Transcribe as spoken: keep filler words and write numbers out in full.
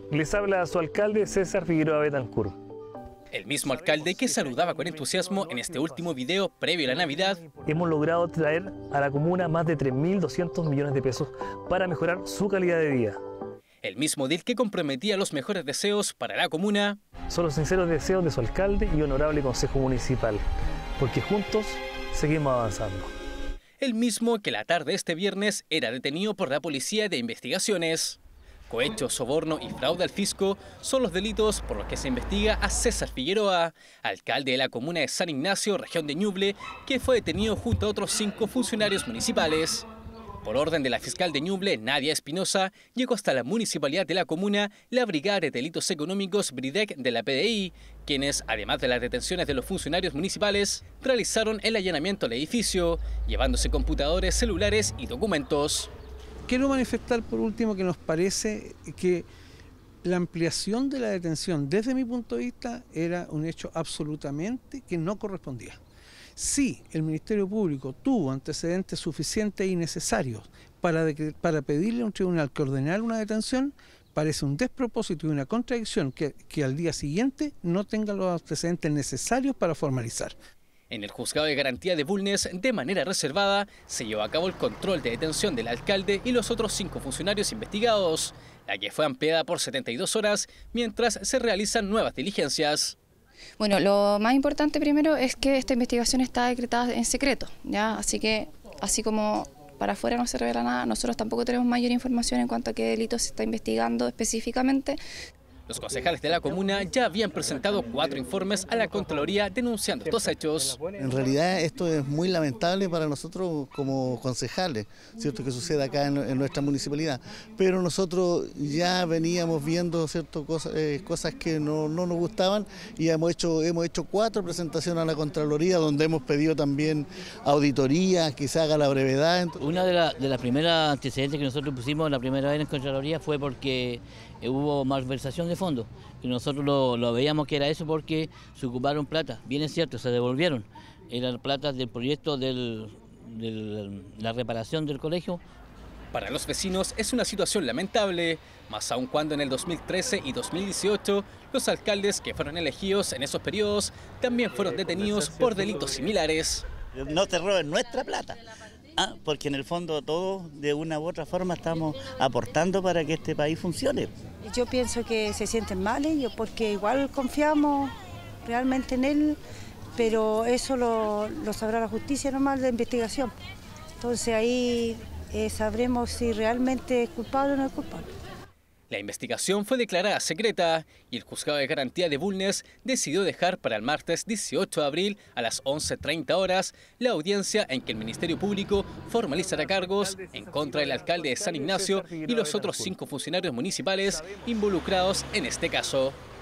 Les habla a su alcalde César Figueroa Betancur. El mismo alcalde que saludaba con entusiasmo en este último video previo a la Navidad. Hemos logrado traer a la comuna más de tres mil doscientos millones de pesos para mejorar su calidad de vida. El mismo deal que comprometía los mejores deseos para la comuna. Son los sinceros deseos de su alcalde y honorable consejo municipal, porque juntos seguimos avanzando. El mismo que la tarde de este viernes era detenido por la Policía de Investigaciones. Cohecho, soborno y fraude al fisco son los delitos por los que se investiga a César Figueroa, alcalde de la comuna de San Ignacio, región de Ñuble, que fue detenido junto a otros cinco funcionarios municipales. Por orden de la fiscal de Ñuble, Nadia Espinosa, llegó hasta la municipalidad de la comuna la Brigada de Delitos Económicos BRIDEC de la P D I, quienes, además de las detenciones de los funcionarios municipales, realizaron el allanamiento al edificio, llevándose computadores, celulares y documentos. Quiero manifestar por último que nos parece que la ampliación de la detención, desde mi punto de vista, era un hecho absolutamente que no correspondía. Si el Ministerio Público tuvo antecedentes suficientes y necesarios para, para pedirle a un tribunal que ordenara una detención, parece un despropósito y una contradicción que, que al día siguiente no tenga los antecedentes necesarios para formalizar. En el juzgado de garantía de Bulnes, de manera reservada, se llevó a cabo el control de detención del alcalde y los otros cinco funcionarios investigados, la que fue ampliada por setenta y dos horas mientras se realizan nuevas diligencias. Bueno, lo más importante primero es que esta investigación está decretada en secreto, ¿ya? Así que, así como para afuera no se revela nada, nosotros tampoco tenemos mayor información en cuanto a qué delitos se está investigando específicamente. Los concejales de la comuna ya habían presentado cuatro informes a la Contraloría denunciando estos hechos. En realidad esto es muy lamentable para nosotros como concejales, ¿cierto?, que suceda acá en, en nuestra municipalidad. Pero nosotros ya veníamos viendo ciertas cosas, eh, cosas que no, no nos gustaban y hemos hecho, hemos hecho cuatro presentaciones a la Contraloría donde hemos pedido también auditoría, que se haga la brevedad. Una de, la, de las primeras antecedentes que nosotros pusimos la primera vez en Contraloría fue porque hubo malversación de fondos, que nosotros lo, lo veíamos que era eso porque se ocuparon plata, bien es cierto, se devolvieron, eran plata del proyecto de la reparación del colegio. Para los vecinos es una situación lamentable, más aun cuando en el dos mil trece y dos mil dieciocho los alcaldes que fueron elegidos en esos periodos también fueron detenidos por delitos similares. No te roben nuestra plata. Ah, porque en el fondo todos de una u otra forma estamos aportando para que este país funcione. Yo pienso que se sienten mal ellos porque igual confiamos realmente en él, pero eso lo, lo sabrá la justicia nomás de investigación. Entonces ahí eh, sabremos si realmente es culpable o no es culpable. La investigación fue declarada secreta y el juzgado de garantía de Bulnes decidió dejar para el martes dieciocho de abril a las once treinta horas la audiencia en que el Ministerio Público formalizará cargos en contra del alcalde de San Ignacio y los otros cinco funcionarios municipales involucrados en este caso.